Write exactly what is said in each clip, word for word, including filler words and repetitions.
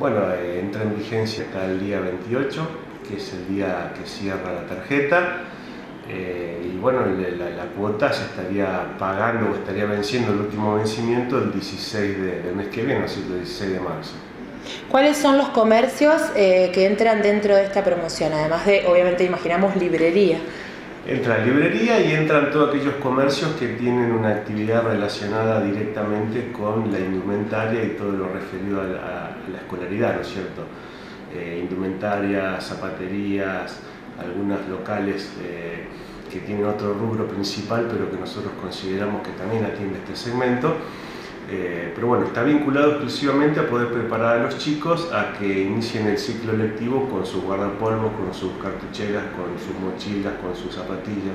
Bueno, eh, entra en vigencia hasta el día veintiocho, que es el día que cierra la tarjeta. Eh, y bueno, la, la cuota se estaría pagando o estaría venciendo el último vencimiento el dieciséis de, del mes que viene, así que el dieciséis de marzo. ¿Cuáles son los comercios eh, que entran dentro de esta promoción? Además de, obviamente, imaginamos librería. Entra librería y entran todos aquellos comercios que tienen una actividad relacionada directamente con la indumentaria y todo lo referido a la, a la escolaridad, ¿no es cierto? Eh, indumentarias, zapaterías, algunos locales eh, que tienen otro rubro principal, pero que nosotros consideramos que también atiende este segmento. Eh, pero bueno, está vinculado exclusivamente a poder preparar a los chicos a que inicien el ciclo lectivo con sus guardapolvos, con sus cartucheras, con sus mochilas, con sus zapatillas.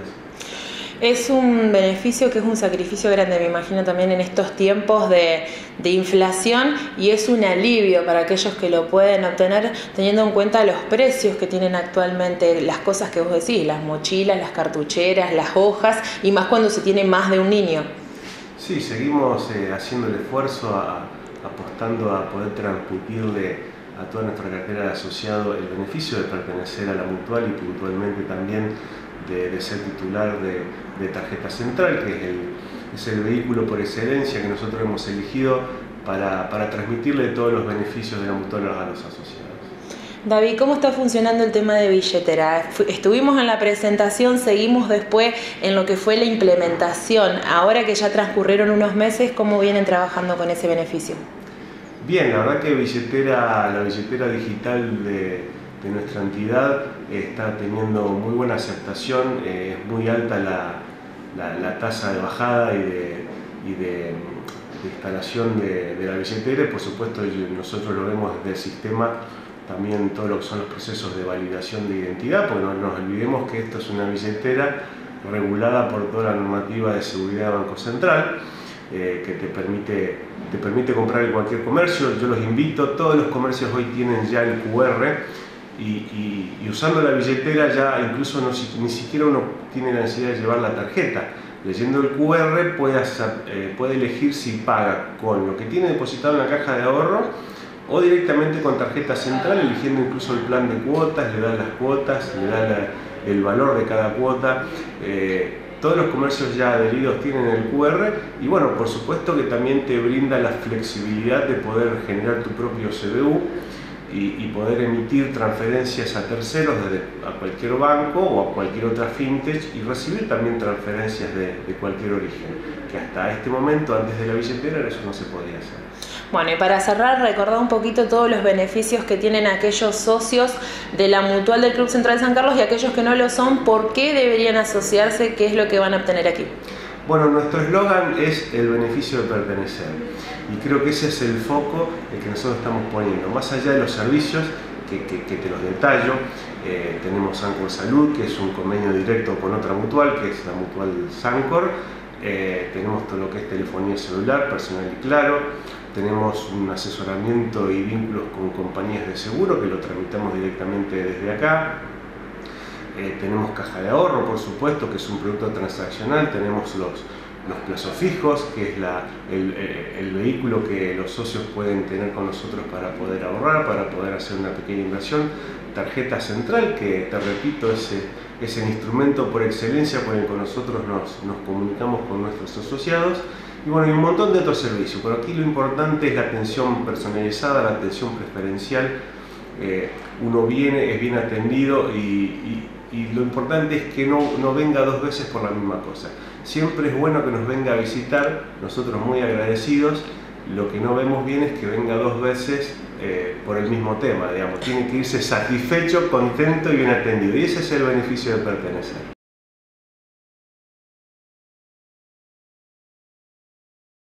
Es un beneficio que es un sacrificio grande, me imagino, también en estos tiempos de, de inflación, y es un alivio para aquellos que lo pueden obtener teniendo en cuenta los precios que tienen actualmente las cosas que vos decís, las mochilas, las cartucheras, las hojas, y más cuando se tiene más de un niño. Sí, seguimos eh, haciendo el esfuerzo, a, apostando a poder transmitirle a toda nuestra cartera de asociado el beneficio de pertenecer a la Mutual y puntualmente también de, de ser titular de, de Tarjeta Central, que es el, es el vehículo por excelencia que nosotros hemos elegido para, para transmitirle todos los beneficios de la Mutual a los asociados. David, ¿cómo está funcionando el tema de billetera? Estuvimos en la presentación, seguimos después en lo que fue la implementación. Ahora que ya transcurrieron unos meses, ¿cómo vienen trabajando con ese beneficio? Bien, la verdad que billetera, la billetera digital de, de nuestra entidad está teniendo muy buena aceptación, eh, es muy alta la, la, la tasa de bajada y de, y de, de instalación de, de la billetera, y por supuesto nosotros lo vemos desde el sistema. También todo lo que son los procesos de validación de identidad, porque no nos olvidemos que esto es una billetera regulada por toda la normativa de seguridad de Banco Central, eh, que te permite, te permite comprar en cualquier comercio. Yo los invito, todos los comercios hoy tienen ya el cu erre y, y, y usando la billetera ya incluso no, ni siquiera uno tiene la necesidad de llevar la tarjeta. Leyendo el cu erre puede, hacer, eh, puede elegir si paga con lo que tiene depositado en la caja de ahorro o directamente con Tarjeta Central, eligiendo incluso el plan de cuotas, le da las cuotas, le da la, el valor de cada cuota. Eh, todos los comercios ya adheridos tienen el cu erre y bueno, por supuesto que también te brinda la flexibilidad de poder generar tu propio ce be u y, y poder emitir transferencias a terceros, desde a cualquier banco o a cualquier otra fintech, y recibir también transferencias de, de cualquier origen, que hasta este momento, antes de la billetera, eso no se podía hacer. Bueno, y para cerrar, recordar un poquito todos los beneficios que tienen aquellos socios de la Mutual del Club Central San Carlos y aquellos que no lo son, ¿por qué deberían asociarse? ¿Qué es lo que van a obtener aquí? Bueno, nuestro eslogan es el beneficio de pertenecer, y creo que ese es el foco el que nosotros estamos poniendo. Más allá de los servicios, que, que, que te los detallo, eh, tenemos Sancor Salud, que es un convenio directo con otra mutual, que es la Mutual Sancor. Eh, tenemos todo lo que es telefonía celular, personal y claro. Tenemos un asesoramiento y vínculos con compañías de seguro, que lo tramitamos directamente desde acá. Eh, tenemos caja de ahorro, por supuesto, que es un producto transaccional. Tenemos los, los plazos fijos, que es la, el, el vehículo que los socios pueden tener con nosotros para poder ahorrar, para poder hacer una pequeña inversión. Tarjeta Central, que te repito, ese, es el instrumento por excelencia por el que nosotros nos, nos comunicamos con nuestros asociados. Y bueno, y un montón de otros servicios. Pero aquí lo importante es la atención personalizada, la atención preferencial. Eh, uno viene, es bien atendido y, y, y lo importante es que no, no venga dos veces por la misma cosa. Siempre es bueno que nos venga a visitar, nosotros muy agradecidos. Lo que no vemos bien es que venga dos veces eh, por el mismo tema, digamos. Tiene que irse satisfecho, contento y bien atendido. Y ese es el beneficio de pertenecer.